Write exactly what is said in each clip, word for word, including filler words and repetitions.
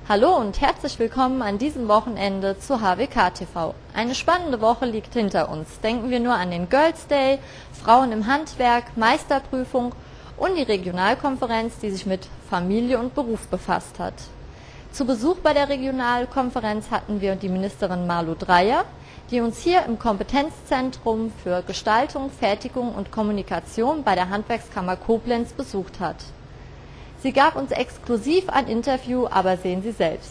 Hallo und herzlich willkommen an diesem Wochenende zu H W K T V. Eine spannende Woche liegt hinter uns. Denken wir nur an den Girls Day, Frauen im Handwerk, Meisterprüfung und die Regionalkonferenz, die sich mit Familie und Beruf befasst hat. Zu Besuch bei der Regionalkonferenz hatten wir die Ministerin Malu Dreyer, die uns hier im Kompetenzzentrum für Gestaltung, Fertigung und Kommunikation bei der Handwerkskammer Koblenz besucht hat. Sie gab uns exklusiv ein Interview, aber sehen Sie selbst.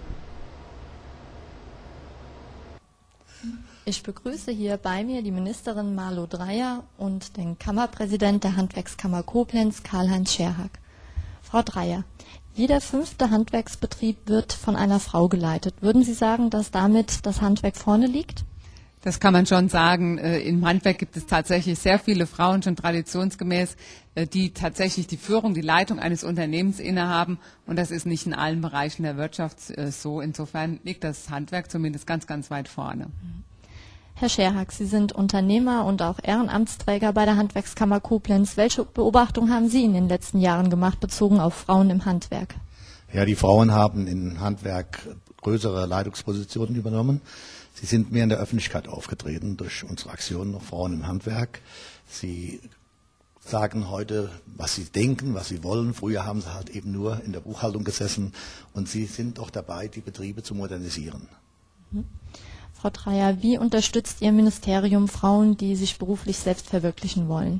Ich begrüße hier bei mir die Ministerin Malu Dreyer und den Kammerpräsident der Handwerkskammer Koblenz, Karl-Heinz Scherhag. Frau Dreyer, jeder fünfte Handwerksbetrieb wird von einer Frau geleitet. Würden Sie sagen, dass damit das Handwerk vorne liegt? Das kann man schon sagen. Im Handwerk gibt es tatsächlich sehr viele Frauen, schon traditionsgemäß, die tatsächlich die Führung, die Leitung eines Unternehmens innehaben. Und das ist nicht in allen Bereichen der Wirtschaft so. Insofern liegt das Handwerk zumindest ganz, ganz weit vorne. Herr Scherhag, Sie sind Unternehmer und auch Ehrenamtsträger bei der Handwerkskammer Koblenz. Welche Beobachtung haben Sie in den letzten Jahren gemacht, bezogen auf Frauen im Handwerk? Ja, die Frauen haben im Handwerk größere Leitungspositionen übernommen. Sie sind mehr in der Öffentlichkeit aufgetreten durch unsere Aktionen noch Frauen im Handwerk. Sie sagen heute, was sie denken, was sie wollen. Früher haben sie halt eben nur in der Buchhaltung gesessen und sie sind auch dabei, die Betriebe zu modernisieren. Mhm. Frau Dreyer, wie unterstützt Ihr Ministerium Frauen, die sich beruflich selbst verwirklichen wollen?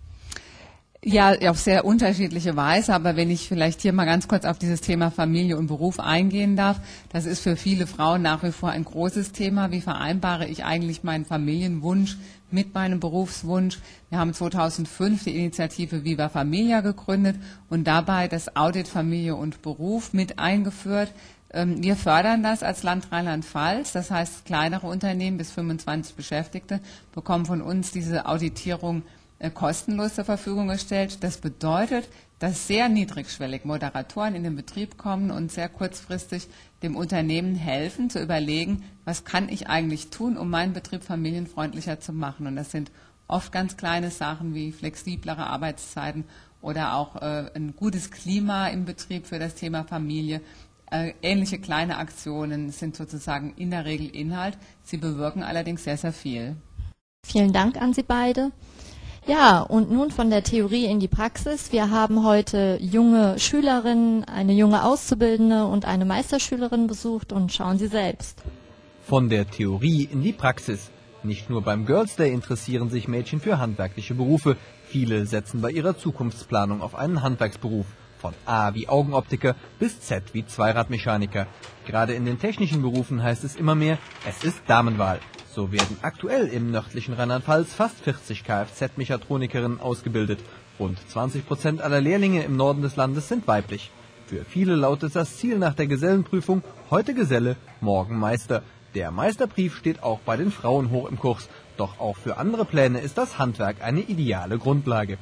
Ja, auf sehr unterschiedliche Weise, aber wenn ich vielleicht hier mal ganz kurz auf dieses Thema Familie und Beruf eingehen darf, das ist für viele Frauen nach wie vor ein großes Thema. Wie vereinbare ich eigentlich meinen Familienwunsch mit meinem Berufswunsch? Wir haben zweitausendfünf die Initiative Viva Familia gegründet und dabei das Audit Familie und Beruf mit eingeführt. Wir fördern das als Land Rheinland-Pfalz, das heißt kleinere Unternehmen bis fünfundzwanzig Beschäftigte bekommen von uns diese Auditierung kostenlos zur Verfügung gestellt. Das bedeutet, dass sehr niedrigschwellig Moderatoren in den Betrieb kommen und sehr kurzfristig dem Unternehmen helfen, zu überlegen, was kann ich eigentlich tun, um meinen Betrieb familienfreundlicher zu machen. Und das sind oft ganz kleine Sachen wie flexiblere Arbeitszeiten oder auch äh, ein gutes Klima im Betrieb für das Thema Familie. Äh, ähnliche kleine Aktionen sind sozusagen in der Regel Inhalt. Sie bewirken allerdings sehr, sehr viel. Vielen Dank an Sie beide. Ja, und nun von der Theorie in die Praxis. Wir haben heute junge Schülerinnen, eine junge Auszubildende und eine Meisterschülerin besucht und schauen Sie selbst. Von der Theorie in die Praxis. Nicht nur beim Girls Day interessieren sich Mädchen für handwerkliche Berufe. Viele setzen bei ihrer Zukunftsplanung auf einen Handwerksberuf. Von A wie Augenoptiker bis Z wie Zweiradmechaniker. Gerade in den technischen Berufen heißt es immer mehr, es ist Damenwahl. So werden aktuell im nördlichen Rheinland-Pfalz fast vierzig Kfz-Mechatronikerinnen ausgebildet. Rund zwanzig Prozent aller Lehrlinge im Norden des Landes sind weiblich. Für viele lautet das Ziel nach der Gesellenprüfung, heute Geselle, morgen Meister. Der Meisterbrief steht auch bei den Frauen hoch im Kurs. Doch auch für andere Pläne ist das Handwerk eine ideale Grundlage.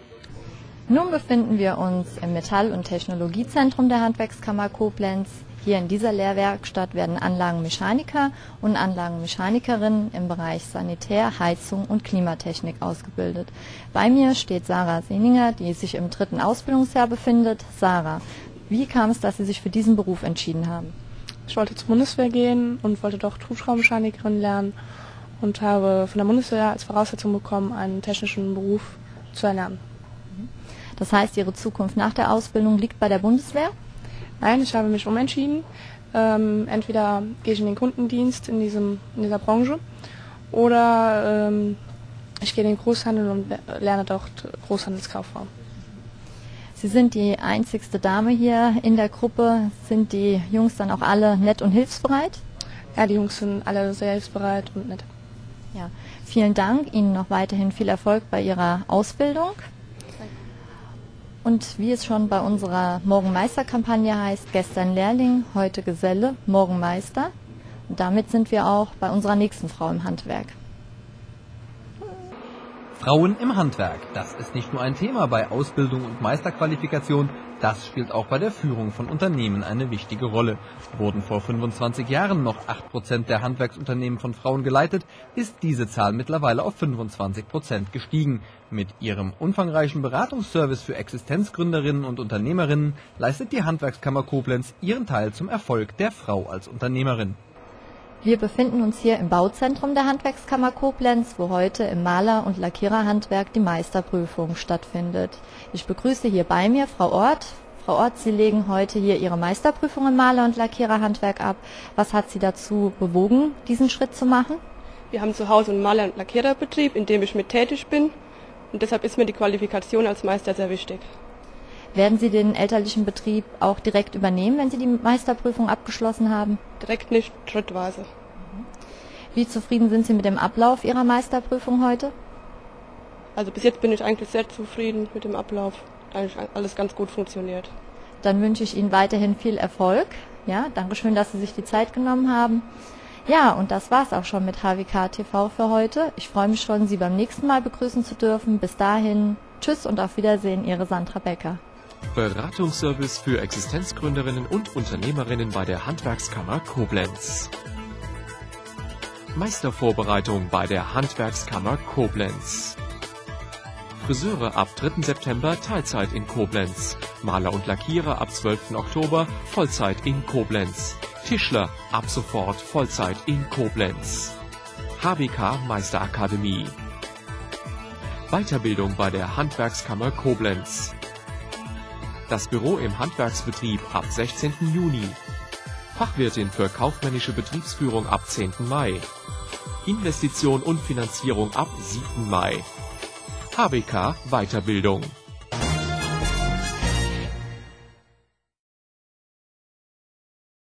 Nun befinden wir uns im Metall- und Technologiezentrum der Handwerkskammer Koblenz. Hier in dieser Lehrwerkstatt werden Anlagenmechaniker und Anlagenmechanikerinnen im Bereich Sanitär, Heizung und Klimatechnik ausgebildet. Bei mir steht Sarah Seninger, die sich im dritten Ausbildungsjahr befindet. Sarah, wie kam es, dass Sie sich für diesen Beruf entschieden haben? Ich wollte zur Bundeswehr gehen und wollte dort Hubschraubermechanikerin lernen und habe von der Bundeswehr als Voraussetzung bekommen, einen technischen Beruf zu erlernen. Das heißt, Ihre Zukunft nach der Ausbildung liegt bei der Bundeswehr? Nein, ich habe mich umentschieden. Ähm, entweder gehe ich in den Kundendienst in, diesem, in dieser Branche oder ähm, ich gehe in den Großhandel und lerne dort Großhandelskauffrau. Sie sind die einzigste Dame hier in der Gruppe. Sind die Jungs dann auch alle nett und hilfsbereit? Ja, die Jungs sind alle sehr hilfsbereit und nett. Ja, vielen Dank. Ihnen noch weiterhin viel Erfolg bei Ihrer Ausbildung. Und wie es schon bei unserer Morgenmeister-Kampagne heißt, gestern Lehrling, heute Geselle, morgen Meister. Und damit sind wir auch bei unserer nächsten Frau im Handwerk. Frauen im Handwerk, das ist nicht nur ein Thema bei Ausbildung und Meisterqualifikation, das spielt auch bei der Führung von Unternehmen eine wichtige Rolle. Wurden vor fünfundzwanzig Jahren noch acht Prozent der Handwerksunternehmen von Frauen geleitet, ist diese Zahl mittlerweile auf fünfundzwanzig Prozent gestiegen. Mit ihrem umfangreichen Beratungsservice für Existenzgründerinnen und Unternehmerinnen leistet die Handwerkskammer Koblenz ihren Teil zum Erfolg der Frau als Unternehmerin. Wir befinden uns hier im Bauzentrum der Handwerkskammer Koblenz, wo heute im Maler- und Lackiererhandwerk die Meisterprüfung stattfindet. Ich begrüße hier bei mir Frau Ort. Frau Ort, Sie legen heute hier Ihre Meisterprüfung im Maler- und Lackiererhandwerk ab. Was hat Sie dazu bewogen, diesen Schritt zu machen? Wir haben zu Hause einen Maler- und Lackiererbetrieb, in dem ich mit tätig bin. Und deshalb ist mir die Qualifikation als Meister sehr wichtig. Werden Sie den elterlichen Betrieb auch direkt übernehmen, wenn Sie die Meisterprüfung abgeschlossen haben? Direkt nicht, schrittweise. Wie zufrieden sind Sie mit dem Ablauf Ihrer Meisterprüfung heute? Also bis jetzt bin ich eigentlich sehr zufrieden mit dem Ablauf. Eigentlich alles ganz gut funktioniert. Dann wünsche ich Ihnen weiterhin viel Erfolg. Ja, Dankeschön, dass Sie sich die Zeit genommen haben. Ja, und das war's auch schon mit H W K T V für heute. Ich freue mich schon, Sie beim nächsten Mal begrüßen zu dürfen. Bis dahin, tschüss und auf Wiedersehen, Ihre Sandra Becker. Beratungsservice für Existenzgründerinnen und Unternehmerinnen bei der Handwerkskammer Koblenz. Meistervorbereitung bei der Handwerkskammer Koblenz. Friseure ab dritten September Teilzeit in Koblenz. Maler und Lackierer ab zwölften Oktober Vollzeit in Koblenz. Tischler ab sofort Vollzeit in Koblenz. H W K Meisterakademie. Weiterbildung bei der Handwerkskammer Koblenz. Das Büro im Handwerksbetrieb ab sechzehnten Juni. Fachwirtin für kaufmännische Betriebsführung ab zehnten Mai. Investition und Finanzierung ab siebten Mai. H W K Weiterbildung.